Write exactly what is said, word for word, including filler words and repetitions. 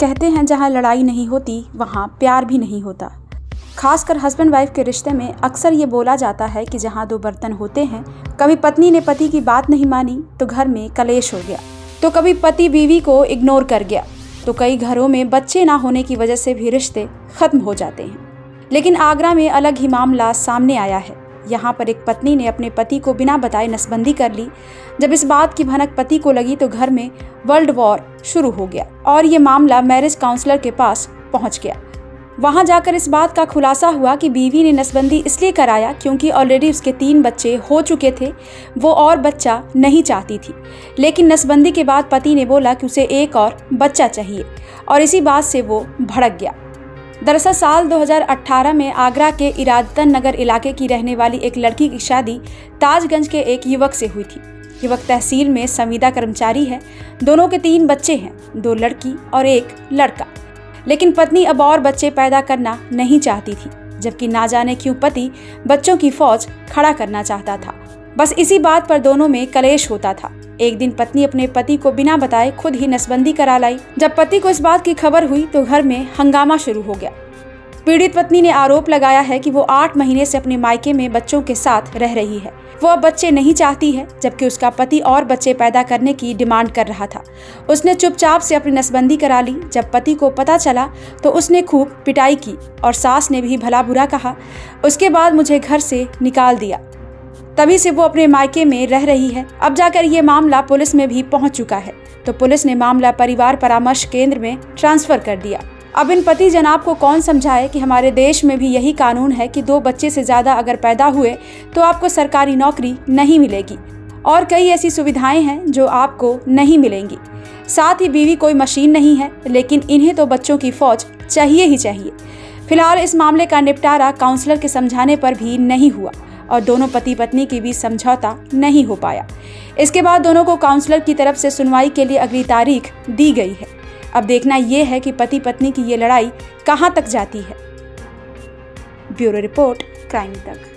कहते हैं जहाँ लड़ाई नहीं होती वहाँ प्यार भी नहीं होता। खासकर हस्बैंड वाइफ के रिश्ते में अक्सर ये बोला जाता है कि जहाँ दो बर्तन होते हैं, कभी पत्नी ने पति की बात नहीं मानी तो घर में कलेश हो गया, तो कभी पति बीवी को इग्नोर कर गया, तो कई घरों में बच्चे ना होने की वजह से भी रिश्ते खत्म हो जाते हैं। लेकिन आगरा में अलग ही मामला सामने आया है। यहाँ पर एक पत्नी ने अपने पति को बिना बताए नसबंदी कर ली। जब इस बात की भनक पति को लगी तो घर में वर्ल्ड वॉर शुरू हो गया और ये मामला मैरिज काउंसलर के पास पहुँच गया। वहां जाकर इस बात का खुलासा हुआ कि बीवी ने नसबंदी इसलिए कराया क्योंकि ऑलरेडी उसके तीन बच्चे हो चुके थे, वो और बच्चा नहीं चाहती थी। लेकिन नसबंदी के बाद पति ने बोला कि उसे एक और बच्चा चाहिए और इसी बात से वो भड़क गया। दरअसल साल दो हज़ार अठारह में आगरा के इरादतन नगर इलाके की रहने वाली एक लड़की की शादी ताजगंज के एक युवक से हुई थी। युवक तहसील में संविदा कर्मचारी है। दोनों के तीन बच्चे हैं, दो लड़की और एक लड़का। लेकिन पत्नी अब और बच्चे पैदा करना नहीं चाहती थी, जबकि ना जाने क्यों पति बच्चों की फौज खड़ा करना चाहता था। बस इसी बात पर दोनों में कलेश होता था। एक दिन पत्नी अपने पति को बिना बताए खुद ही नसबंदी करा लाई। जब पति को इस बात की खबर हुई तो घर में हंगामा शुरू हो गया। पीड़ित पत्नी ने आरोप लगाया है कि वो आठ महीने से अपने मायके में बच्चों के साथ रह रही है। वो अब बच्चे नहीं चाहती है, जबकि उसका पति और बच्चे पैदा करने की डिमांड कर रहा था। उसने चुपचाप से अपनी नसबंदी करा ली। जब पति को पता चला तो उसने खूब पिटाई की और सास ने भी भला बुरा कहा। उसके बाद मुझे घर से निकाल दिया। तभी से वो अपने मायके में रह रही है। अब जाकर ये मामला पुलिस में भी पहुंच चुका है, तो पुलिस ने मामला परिवार परामर्श केंद्र में ट्रांसफर कर दिया। अब इन पति जनाब को कौन समझाए कि हमारे देश में भी यही कानून है कि दो बच्चे से ज्यादा अगर पैदा हुए तो आपको सरकारी नौकरी नहीं मिलेगी और कई ऐसी सुविधाएं हैं जो आपको नहीं मिलेंगी। साथ ही बीवी कोई मशीन नहीं है, लेकिन इन्हें तो बच्चों की फौज चाहिए ही चाहिए। फिलहाल इस मामले का निपटारा काउंसलर के समझाने पर भी नहीं हुआ और दोनों पति पत्नी के बीच समझौता नहीं हो पाया। इसके बाद दोनों को काउंसलर की तरफ से सुनवाई के लिए अगली तारीख दी गई है। अब देखना यह है कि पति पत्नी की ये लड़ाई कहां तक जाती है। ब्यूरो रिपोर्ट, क्राइम तक।